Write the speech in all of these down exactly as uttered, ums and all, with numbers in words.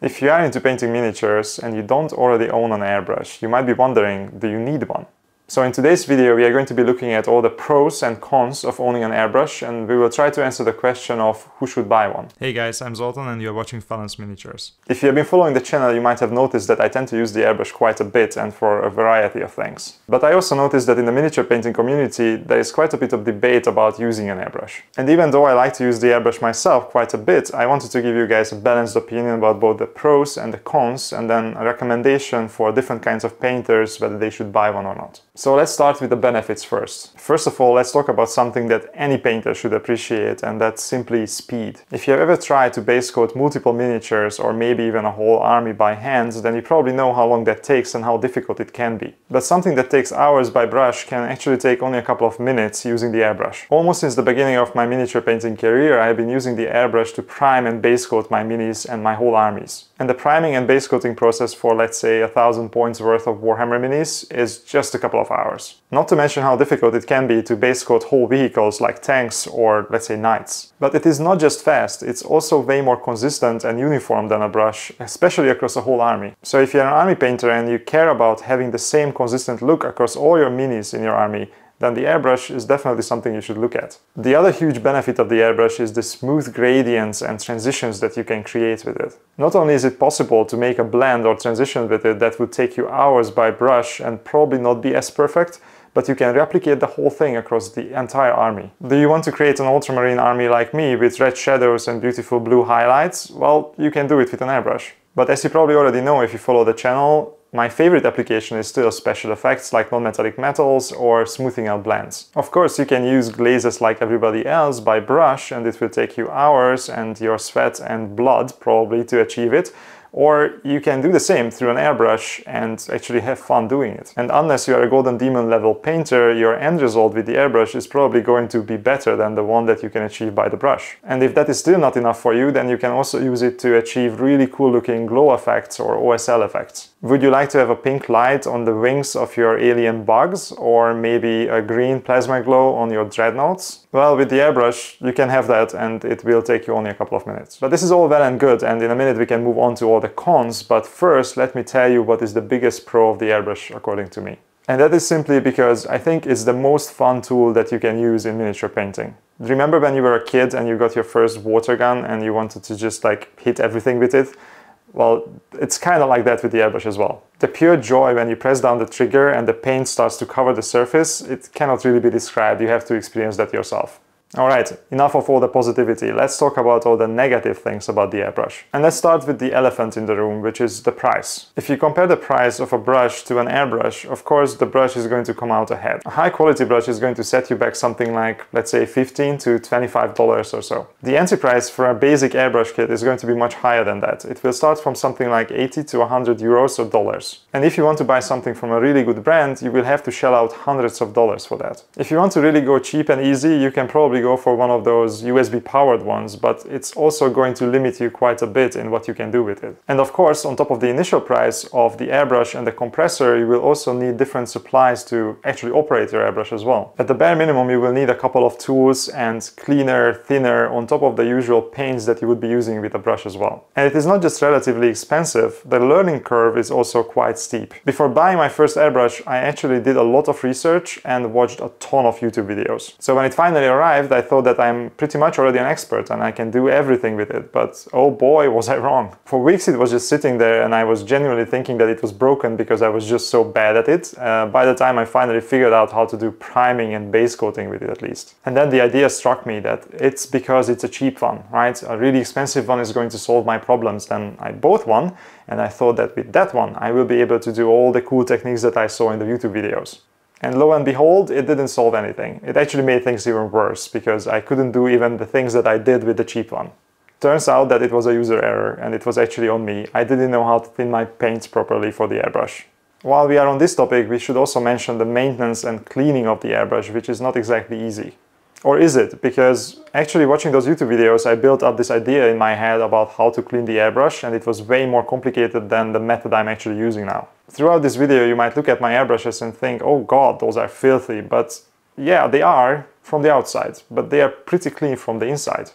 If you are into painting miniatures and you don't already own an airbrush, you might be wondering, do you need one? So in today's video we are going to be looking at all the pros and cons of owning an airbrush, and we will try to answer the question of who should buy one. Hey guys, I'm Zoltan and you're watching Phalanx Miniatures. If you have been following the channel, you might have noticed that I tend to use the airbrush quite a bit and for a variety of things. But I also noticed that in the miniature painting community there is quite a bit of debate about using an airbrush. And even though I like to use the airbrush myself quite a bit, I wanted to give you guys a balanced opinion about both the pros and the cons, and then a recommendation for different kinds of painters whether they should buy one or not. So let's start with the benefits first. First of all, let's talk about something that any painter should appreciate, and that's simply speed. If you have ever tried to base coat multiple miniatures or maybe even a whole army by hand, then you probably know how long that takes and how difficult it can be. But something that takes hours by brush can actually take only a couple of minutes using the airbrush. Almost since the beginning of my miniature painting career, I have been using the airbrush to prime and base coat my minis and my whole armies. And the priming and base coating process for, let's say, a thousand points worth of Warhammer minis is just a couple of hours. Not to mention how difficult it can be to base coat whole vehicles like tanks or, let's say, knights. But it is not just fast, it's also way more consistent and uniform than a brush, especially across a whole army. So if you're an army painter and you care about having the same consistent look across all your minis in your army, then the airbrush is definitely something you should look at. The other huge benefit of the airbrush is the smooth gradients and transitions that you can create with it. Not only is it possible to make a blend or transition with it that would take you hours by brush and probably not be as perfect, but you can replicate the whole thing across the entire army. Do you want to create an ultramarine army like me with red shadows and beautiful blue highlights? Well, you can do it with an airbrush. But as you probably already know if you follow the channel, my favorite application is still special effects like non-metallic metals or smoothing out blends. Of course, you can use glazes like everybody else by brush, and it will take you hours and your sweat and blood probably to achieve it. Or you can do the same through an airbrush and actually have fun doing it. And unless you are a Golden Demon level painter, your end result with the airbrush is probably going to be better than the one that you can achieve by the brush. And if that is still not enough for you, then you can also use it to achieve really cool looking glow effects or O S L effects. Would you like to have a pink light on the wings of your alien bugs, or maybe a green plasma glow on your dreadnoughts? Well, with the airbrush you can have that, and it will take you only a couple of minutes. But this is all well and good, and in a minute we can move on to all the cons, but first let me tell you what is the biggest pro of the airbrush according to me. And that is simply because I think it's the most fun tool that you can use in miniature painting. Remember when you were a kid and you got your first water gun and you wanted to just like hit everything with it? Well, it's kind of like that with the airbrush as well. The pure joy when you press down the trigger and the paint starts to cover the surface, it cannot really be described. You have to experience that yourself. Alright, enough of all the positivity, let's talk about all the negative things about the airbrush. And let's start with the elephant in the room, which is the price. If you compare the price of a brush to an airbrush, of course the brush is going to come out ahead. A high quality brush is going to set you back something like, let's say, fifteen to twenty-five dollars or so. The entry price for a basic airbrush kit is going to be much higher than that. It will start from something like eighty to one hundred euros or dollars. And if you want to buy something from a really good brand, you will have to shell out hundreds of dollars for that. If you want to really go cheap and easy, you can probably go for one of those U S B powered ones, but it's also going to limit you quite a bit in what you can do with it. And of course, on top of the initial price of the airbrush and the compressor, you will also need different supplies to actually operate your airbrush as well. At the bare minimum, you will need a couple of tools and cleaner, thinner, on top of the usual paints that you would be using with a brush as well. And it is not just relatively expensive, the learning curve is also quite steep. Before buying my first airbrush, I actually did a lot of research and watched a ton of YouTube videos. So when it finally arrived, I thought that I'm pretty much already an expert and I can do everything with it, but oh boy was I wrong. For weeks it was just sitting there and I was genuinely thinking that it was broken because I was just so bad at it. Uh, by the time I finally figured out how to do priming and base coating with it at least. And then the idea struck me that it's because it's a cheap one, right? A really expensive one is going to solve my problems. Then I bought one and I thought that with that one I will be able to do all the cool techniques that I saw in the YouTube videos. And lo and behold, it didn't solve anything. It actually made things even worse because I couldn't do even the things that I did with the cheap one. Turns out that it was a user error and it was actually on me. I didn't know how to thin my paints properly for the airbrush. While we are on this topic, we should also mention the maintenance and cleaning of the airbrush, which is not exactly easy. Or is it? Because actually watching those YouTube videos, I built up this idea in my head about how to clean the airbrush, and it was way more complicated than the method I'm actually using now. Throughout this video, you might look at my airbrushes and think, oh god, those are filthy, but yeah, they are from the outside, but they are pretty clean from the inside.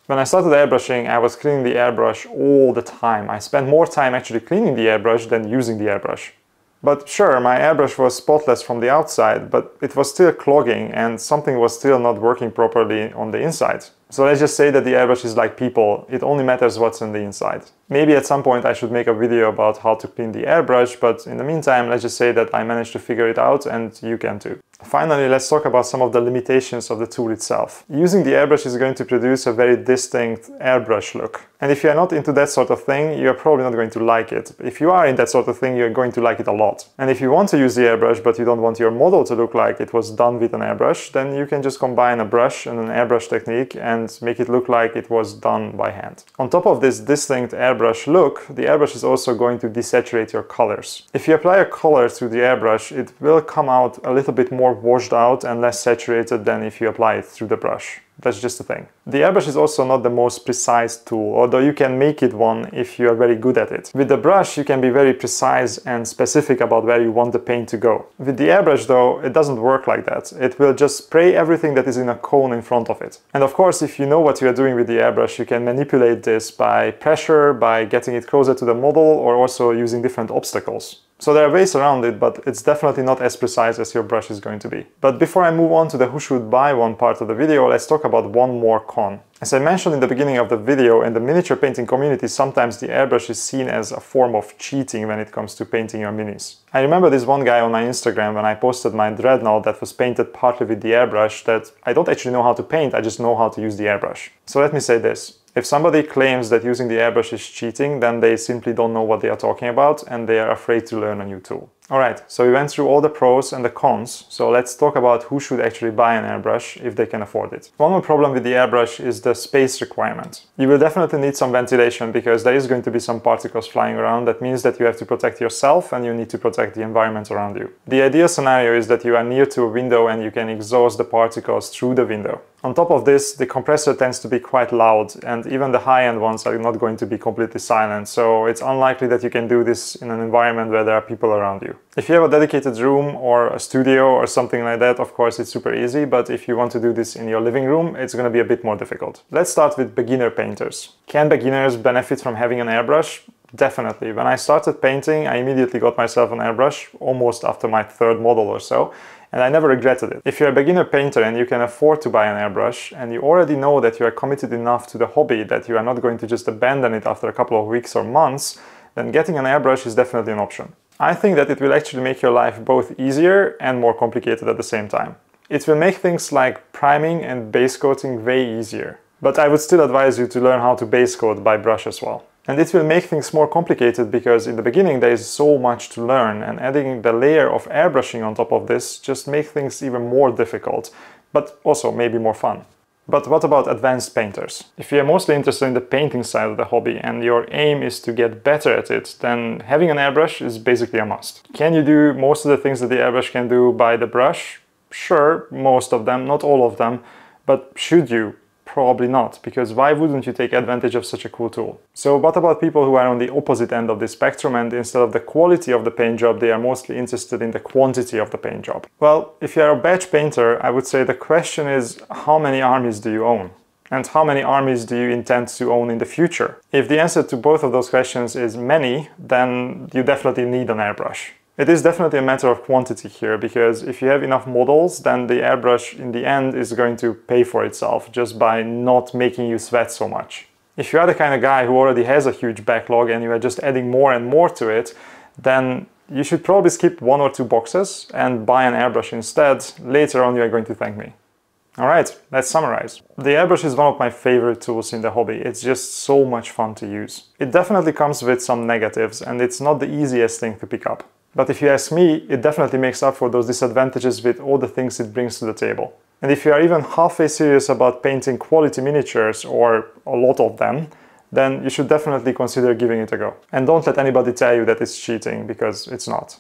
When I started airbrushing, I was cleaning the airbrush all the time. I spent more time actually cleaning the airbrush than using the airbrush. But sure, my airbrush was spotless from the outside, but it was still clogging and something was still not working properly on the inside. So let's just say that the airbrush is like people, it only matters what's on the inside. Maybe at some point I should make a video about how to clean the airbrush, but in the meantime, let's just say that I managed to figure it out and you can too. Finally, let's talk about some of the limitations of the tool itself. Using the airbrush is going to produce a very distinct airbrush look. And if you're not into that sort of thing, you're probably not going to like it. If you are in that sort of thing, you're going to like it a lot. And if you want to use the airbrush, but you don't want your model to look like it was done with an airbrush, then you can just combine a brush and an airbrush technique and make it look like it was done by hand. On top of this distinct airbrush look, the airbrush is also going to desaturate your colors. If you apply a color to the airbrush, it will come out a little bit more washed out and less saturated than if you apply it through the brush. That's just the thing. The airbrush is also not the most precise tool, although you can make it one if you are very good at it. With the brush, you can be very precise and specific about where you want the paint to go. With the airbrush though, it doesn't work like that. It will just spray everything that is in a cone in front of it. And of course, if you know what you are doing with the airbrush, you can manipulate this by pressure, by getting it closer to the model, or also using different obstacles. So there are ways around it, but it's definitely not as precise as your brush is going to be. But before I move on to the who should buy one part of the video, let's talk about one more con. As I mentioned in the beginning of the video, in the miniature painting community, sometimes the airbrush is seen as a form of cheating when it comes to painting your minis. I remember this one guy on my Instagram when I posted my dreadnought that was painted partly with the airbrush that I don't actually know how to paint, I just know how to use the airbrush. So let me say this. If somebody claims that using the airbrush is cheating, then they simply don't know what they are talking about and they are afraid to learn a new tool. Alright, so we went through all the pros and the cons, so let's talk about who should actually buy an airbrush if they can afford it. One more problem with the airbrush is the space requirement. You will definitely need some ventilation because there is going to be some particles flying around. That means that you have to protect yourself and you need to protect the environment around you. The ideal scenario is that you are near to a window and you can exhaust the particles through the window. On top of this, the compressor tends to be quite loud and even the high-end ones are not going to be completely silent, so it's unlikely that you can do this in an environment where there are people around you. If you have a dedicated room or a studio or something like that, of course it's super easy, but if you want to do this in your living room, it's going to be a bit more difficult. Let's start with beginner painters. Can beginners benefit from having an airbrush? Definitely. When I started painting, I immediately got myself an airbrush almost after my third model or so, and I never regretted it. If you're a beginner painter and you can afford to buy an airbrush and you already know that you are committed enough to the hobby that you are not going to just abandon it after a couple of weeks or months, then getting an airbrush is definitely an option. I think that it will actually make your life both easier and more complicated at the same time. It will make things like priming and base coating way easier. But I would still advise you to learn how to base coat by brush as well. And it will make things more complicated because in the beginning there is so much to learn, and adding the layer of airbrushing on top of this just makes things even more difficult, but also maybe more fun. But what about advanced painters? If you're mostly interested in the painting side of the hobby and your aim is to get better at it, then having an airbrush is basically a must. Can you do most of the things that the airbrush can do by the brush? Sure, most of them, not all of them, but should you? Probably not, because why wouldn't you take advantage of such a cool tool? So what about people who are on the opposite end of the spectrum and instead of the quality of the paint job, they are mostly interested in the quantity of the paint job? Well, if you're a batch painter, I would say the question is, how many armies do you own? And how many armies do you intend to own in the future? If the answer to both of those questions is many, then you definitely need an airbrush. It is definitely a matter of quantity here, because if you have enough models, then the airbrush in the end is going to pay for itself just by not making you sweat so much. If you are the kind of guy who already has a huge backlog and you are just adding more and more to it, then you should probably skip one or two boxes and buy an airbrush instead. Later on you are going to thank me. Alright, let's summarize. The airbrush is one of my favorite tools in the hobby. It's just so much fun to use. It definitely comes with some negatives and it's not the easiest thing to pick up. But if you ask me, it definitely makes up for those disadvantages with all the things it brings to the table. And if you are even halfway serious about painting quality miniatures, or a lot of them, then you should definitely consider giving it a go. And don't let anybody tell you that it's cheating, because it's not.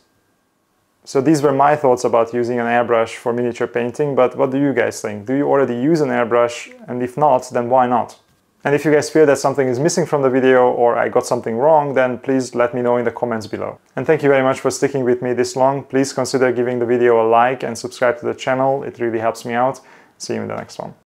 So these were my thoughts about using an airbrush for miniature painting, but what do you guys think? Do you already use an airbrush? And if not, then why not? And if you guys feel that something is missing from the video or I got something wrong, then please let me know in the comments below. And thank you very much for sticking with me this long. Please consider giving the video a like and subscribe to the channel. It really helps me out. See you in the next one.